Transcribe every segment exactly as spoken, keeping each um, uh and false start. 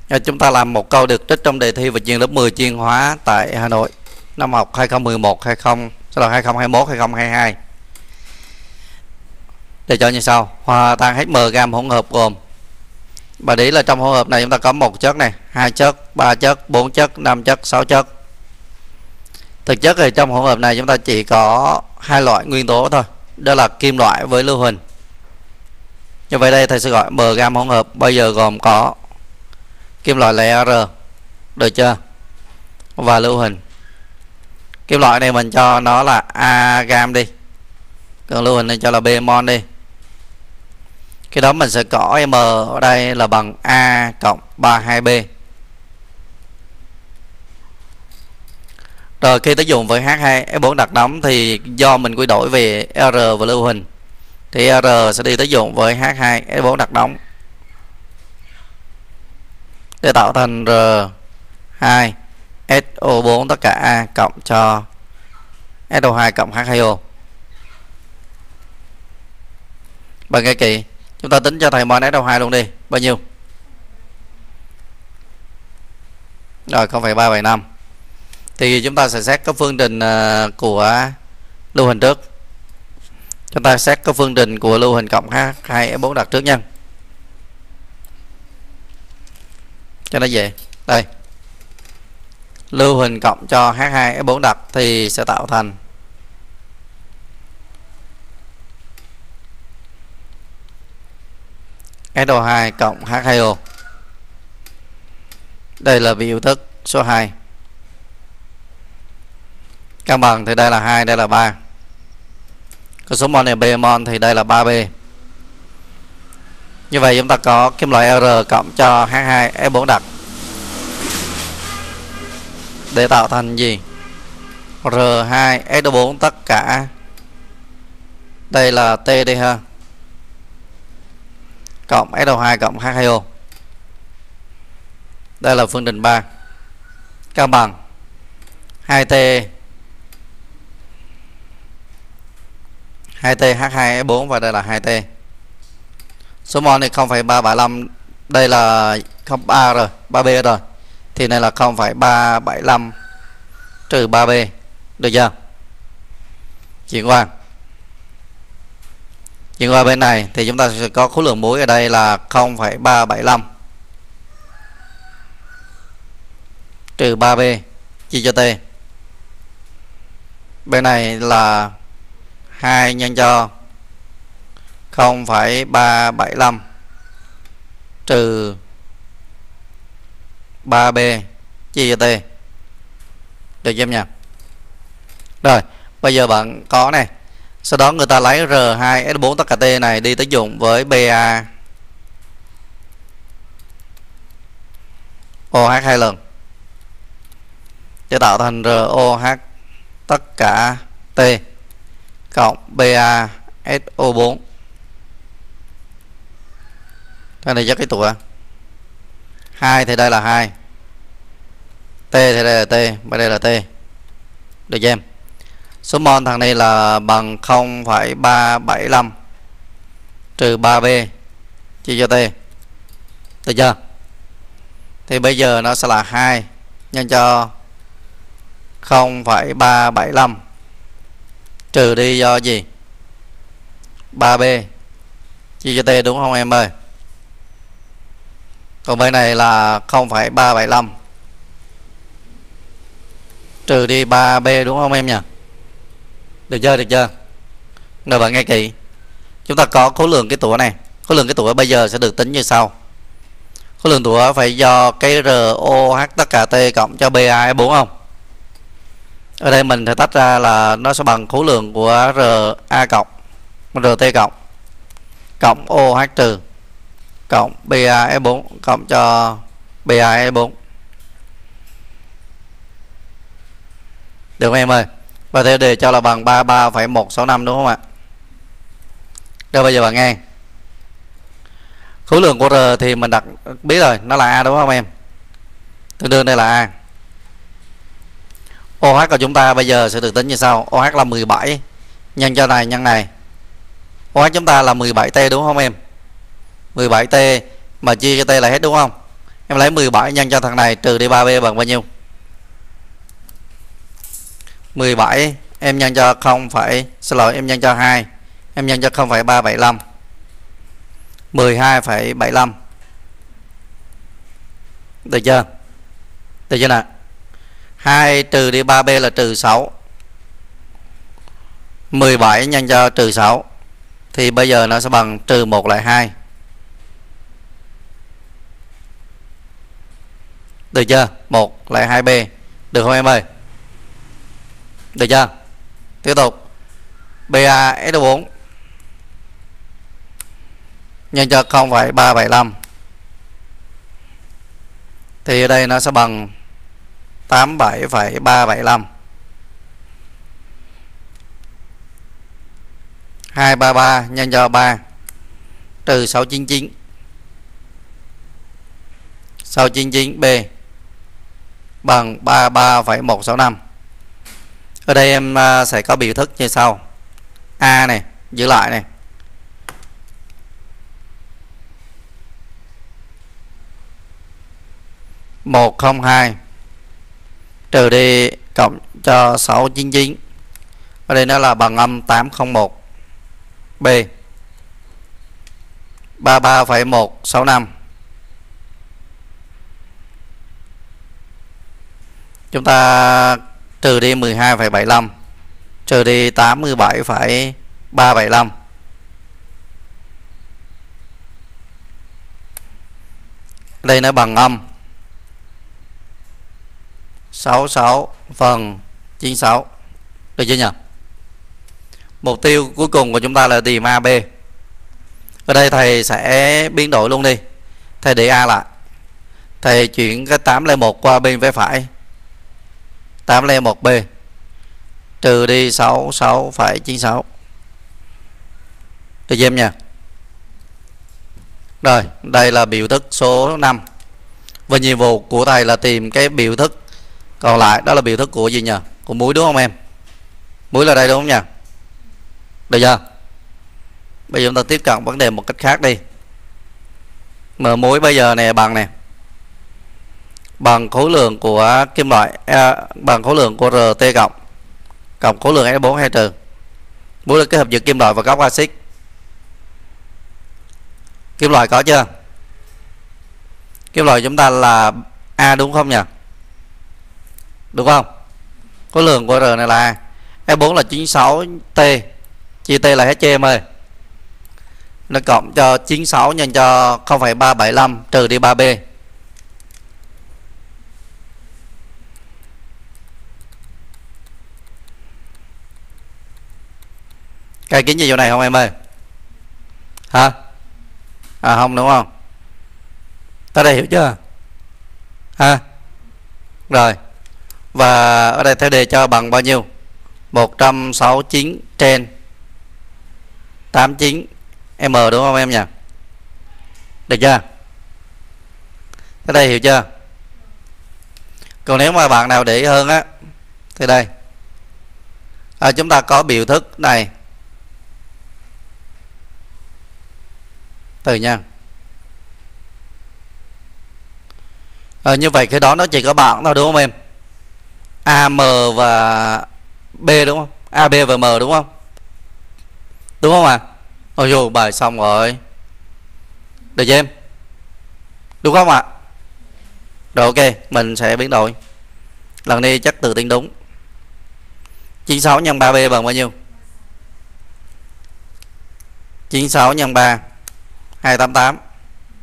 Chúng ta làm một câu được trích trong đề thi vật chuyên lớp mười chuyên hóa tại Hà Nội năm học hai không một một hai không sau đó hai không hai mốt hai không hai hai. Để cho như sau: hòa tan hết m gam hỗn hợp gồm, bà để ý là trong hỗn hợp này chúng ta có một chất này, hai chất, ba chất, bốn chất, năm chất, sáu chất. Thực chất thì trong hỗn hợp này chúng ta chỉ có hai loại nguyên tố thôi, đó là kim loại với lưu huỳnh. Như vậy đây thầy sẽ gọi m gam hỗn hợp bây giờ gồm có kim loại là R, được chưa, và lưu huỳnh. Kim loại này mình cho nó là A gam đi, còn lưu huỳnh này cho là B mol đi. Khi đó mình sẽ có M ở đây là bằng A cộng ba mươi hai B. Rồi khi tới dùng với H hai S bốn đặc đóng thì do mình quy đổi về R và lưu huỳnh thì R sẽ đi tới dùng với H hai S bốn đặc đóng để tạo thành R hai S O bốn tất cả A cộng cho S O hai cộng H hai O. Bằng nghe kỹ, chúng ta tính cho thầy mol S O hai luôn đi, bao nhiêu? Rồi không phẩy ba bảy năm. Thì chúng ta sẽ xét các phương trình của lưu huỳnh trước. Chúng ta xét các phương trình của lưu huỳnh cộng H hai S bốn đặc trước nha, cho nó dễ. Đây, lưu huỳnh cộng cho H hai S bốn đặc thì sẽ tạo thành S O hai cộng H hai O. Đây là biểu thức số hai. Cân bằng thì đây là hai, đây là ba. Có số mol này B mol thì đây là ba B. Như vậy chúng ta có kim loại R cộng cho H hai S bốn đặc để tạo thành gì? R hai S O bốn tất cả, đây là T đi ha, cộng S O hai cộng H hai O. Đây là phương trình ba. Cân bằng hai T hai T H hai S bốn và đây là hai T. Số mol này không phẩy ba bảy lăm, đây là không ba rồi, ba B rồi. Thì này là không phẩy ba bảy lăm trừ ba B, được chưa? Chuyển qua. Chuyển qua bên này thì chúng ta sẽ có khối lượng muối ở đây là không phẩy ba bảy lăm trừ ba B chia cho T. Bên này là hai nhân cho không phẩy ba bảy lăm trừ ba B chia cho T, được chưa nha? Rồi bây giờ bạn có này, sau đó người ta lấy R hai S bốn tất cả T này đi tới dùng với Ba OH hai lần để tạo thành R O H tất cả T cộng Ba S O bốn. Cái này rất cái tủa. hai thì đây là hai. T thì đây là T, và đây là T. Được chưa em? Số mol thằng này là bằng không phẩy ba bảy lăm trừ ba B chia cho T. Được chưa? Thì bây giờ nó sẽ là hai nhân cho không phẩy ba bảy lăm trừ đi do gì? ba B chia cho T, đúng không em ơi? Còn bên này là không phẩy ba bảy lăm trừ đi ba B, đúng không em nhỉ? Được chưa? Được chưa? Rồi bạn nghe kỹ. Chúng ta có khối lượng cái tủa này. Khối lượng cái tủa bây giờ sẽ được tính như sau. Khối lượng tủa phải do cái R O H tất cả T cộng cho Ba S bốn không? Ở đây mình sẽ tách ra là nó sẽ bằng khối lượng của R A cộng R T cộng cộng O H trừ cộng Ba S bốn cộng cho Ba S bốn. Được không em ơi? Và theo đề cho là bằng ba mươi ba phẩy một sáu năm, đúng không ạ? Rồi bây giờ bạn nghe. Khối lượng của R thì mình đặt biết rồi, nó là A đúng không em? Tương đương đây là A. O H của chúng ta bây giờ sẽ được tính như sau. O H là mười bảy nhân cho này nhân này. O H chúng ta là mười bảy T đúng không em? mười bảy T mà chia cho T là hết đúng không? Em lấy mười bảy nhân cho thằng này trừ đi ba b bằng bao nhiêu? mười bảy em nhân cho không phải xin lỗi em nhân cho hai, em nhân cho không phẩy ba bảy lăm, mười hai phẩy bảy lăm. Được chưa? Được chưa nào? hai trừ đi ba b là trừ sáu. mười bảy nhân cho trừ sáu thì bây giờ nó sẽ bằng trừ một lại hai. Được chưa? một lại hai b. Được không em ơi? Được chưa? Tiếp tục. ba s bốn nhân cho không phẩy ba bảy lăm thì ở đây nó sẽ bằng tám mươi bảy phẩy ba bảy lăm. hai trăm ba mươi ba nhân cho ba trừ sáu trăm chín mươi chín. sáu trăm chín mươi chín b bằng ba mươi ba phẩy một sáu năm. Ở đây em sẽ có biểu thức như sau. A này, giữ lại này. một không hai trừ đi cộng cho sáu trăm chín mươi chín. Ở đây nó là bằng âm tám không một. B ba mươi ba phẩy một sáu năm. Chúng ta trừ đi mười hai phẩy bảy lăm, trừ đi tám mươi bảy phẩy ba bảy lăm. Đây nó bằng âm sáu mươi sáu phần chín mươi sáu. Được chưa nhỉ? Mục tiêu cuối cùng của chúng ta là tìm a bê. Ở đây thầy sẽ biến đổi luôn đi. Thầy để A lại. Thầy chuyển cái tám lẻ một qua bên phía phải. tám lẻ một b trừ đi sáu mươi sáu phẩy chín mươi sáu. Được chưa em nha? Rồi, đây là biểu thức số năm. Và nhiệm vụ của thầy là tìm cái biểu thức còn lại, đó là biểu thức của gì nhỉ? Của muối đúng không em? Muối là đây đúng không nhỉ? Được chưa? Bây giờ chúng ta tiếp cận vấn đề một cách khác đi. M muối bây giờ này bằng nè, bằng khối lượng của kim loại à, bằng khối lượng của rờ tê cộng cộng khối lượng S bốn hay trừ. Muối là kết hợp giữa kim loại và góc axit. Kim loại có chưa? Kim loại chúng ta là A đúng không nhỉ? Đúng không? Khối lượng của R này là A. S bốn là chín mươi sáu T, chia T là Hg em ơi. Nó cộng cho chín mươi sáu nhân cho không phẩy ba bảy lăm trừ đi ba b. Cái kiến gì chỗ này không em ơi? Hả? À không đúng không? Tới đây hiểu chưa? Ha? Rồi. Và ở đây theo đề cho bằng bao nhiêu? một trăm sáu mươi chín trên tám mươi chín M đúng không em nhỉ? Được chưa? Tới đây hiểu chưa? Còn nếu mà bạn nào để ý hơn á thì đây. À, chúng ta có biểu thức này. Từ nha. À, như vậy cái đó nó chỉ có bạn thôi đúng không em? a em và B đúng không? a bê và M đúng không? Đúng không ạ? À? Ôi dồi, bài xong rồi. Được chưa em? Đúng không ạ? À? Rồi ok, mình sẽ biến đổi. Lần này chắc tự tin đúng. chín mươi sáu nhân ba b bằng bao nhiêu? chín mươi sáu nhân ba hai trăm tám mươi tám.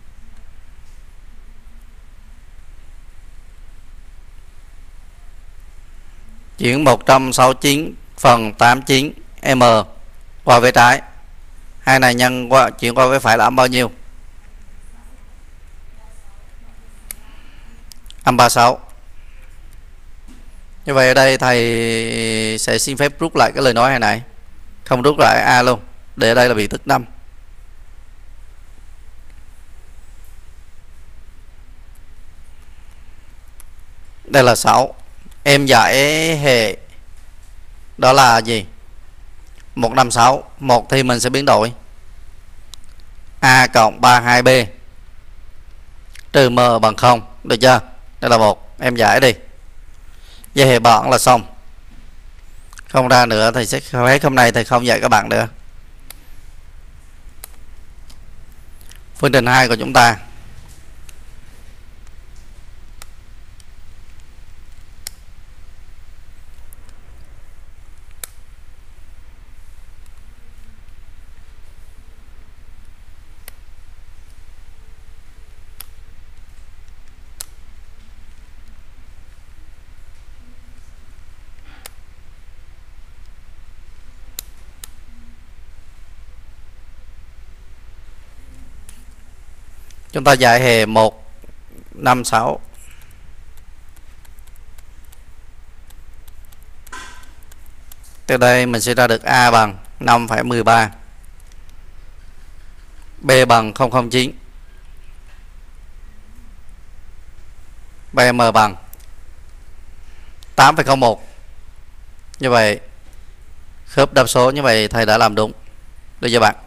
Chuyển một trăm sáu mươi chín phần tám mươi chín M qua phía trái. Hai này nhân qua chuyển qua phía phải là âm bao nhiêu? Âm ba mươi sáu. Như vậy ở đây thầy sẽ xin phép rút lại cái lời nói này này. Không rút lại A luôn. Để ở đây là biểu thức năm. Đây là sáu. Em giải hệ đó là gì? một trăm năm mươi sáu. Một thì mình sẽ biến đổi A cộng ba mươi hai B trừ m bằng không, được chưa? Đây là một, em giải đi. Vậy hệ bọn là xong. Không ra nữa thì sẽ hết hôm nay thì không dạy các bạn nữa. Phương trình hai của chúng ta. Chúng ta giải hệ một, năm, sáu. Từ đây mình sẽ ra được A bằng năm phẩy mười ba, B bằng không phẩy không chín, bê em bằng tám phẩy không một. Như vậy khớp đáp số như vậy thầy đã làm đúng. Được chưa bạn?